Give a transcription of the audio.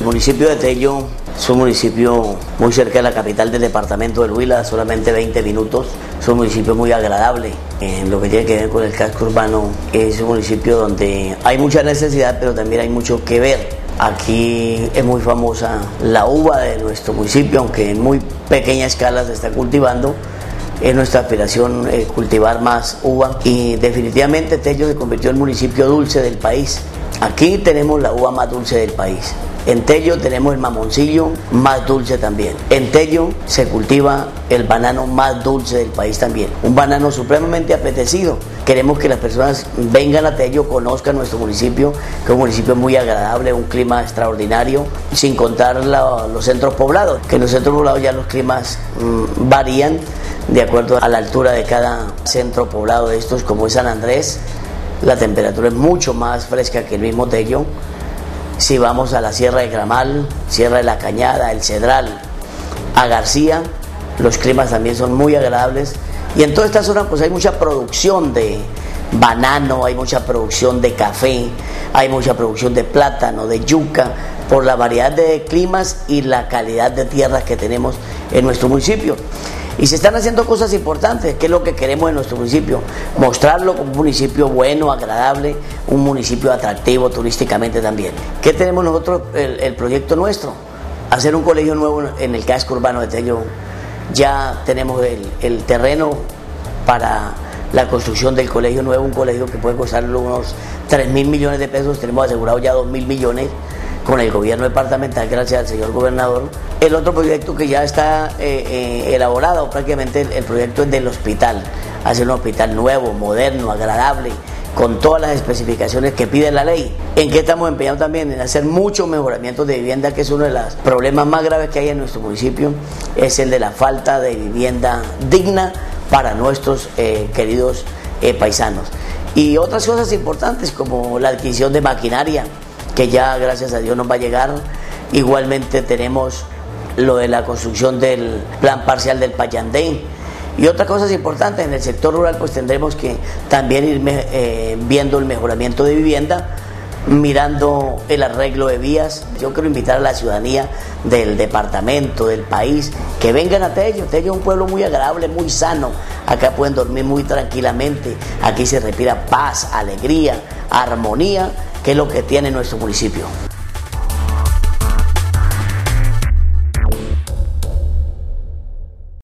municipio de Tello es un municipio muy cerca de la capital del departamento del Huila, solamente 20 minutos. Es un municipio muy agradable en lo que tiene que ver con el casco urbano. Es un municipio donde hay mucha necesidad, pero también hay mucho que ver. Aquí es muy famosa la uva de nuestro municipio, aunque en muy pequeña escala se está cultivando. Es nuestra aspiración cultivar más uva y definitivamente Tello se convirtió en el municipio dulce del país. Aquí tenemos la uva más dulce del país. En Tello tenemos el mamoncillo más dulce también. En Tello se cultiva el banano más dulce del país también. Un banano supremamente apetecido. Queremos que las personas vengan a Tello, conozcan nuestro municipio, que es un municipio muy agradable, un clima extraordinario, sin contar los centros poblados, que en los centros poblados ya los climas varían de acuerdo a la altura de cada centro poblado de estos, como es San Andrés. La temperatura es mucho más fresca que el mismo Tello. Si vamos a la Sierra de Gramal, Sierra de la Cañada, el Cedral, a García, los climas también son muy agradables. Y en toda esta zona pues hay mucha producción de banano, hay mucha producción de café, hay mucha producción de plátano, de yuca, por la variedad de climas y la calidad de tierras que tenemos en nuestro municipio. Y se están haciendo cosas importantes, que es lo que queremos en nuestro municipio, mostrarlo como un municipio bueno, agradable, un municipio atractivo turísticamente también. ¿Qué tenemos nosotros, el proyecto nuestro? Hacer un colegio nuevo en el casco urbano de Tello. Ya tenemos el terreno para la construcción del colegio nuevo, un colegio que puede costar unos 3.000 millones de pesos, tenemos asegurado ya 2.000 millones con el gobierno departamental, gracias al señor gobernador. El otro proyecto que ya está elaborado, prácticamente el proyecto es del hospital, hacer un hospital nuevo, moderno, agradable, con todas las especificaciones que pide la ley. ¿En qué estamos empeñados también? En hacer muchos mejoramientos de vivienda, que es uno de los problemas más graves que hay en nuestro municipio, es el de la falta de vivienda digna para nuestros queridos paisanos. Y otras cosas importantes como la adquisición de maquinaria, que ya gracias a Dios nos va a llegar. Igualmente tenemos lo de la construcción del plan parcial del Payandén y otras cosas importantes. En el sector rural pues tendremos que también ir viendo el mejoramiento de vivienda, mirando el arreglo de vías. Yo quiero invitar a la ciudadanía del departamento, del país, que vengan a Tello. Tello es un pueblo muy agradable, muy sano. Acá pueden dormir muy tranquilamente, aquí se respira paz, alegría, armonía, que es lo que tiene nuestro municipio.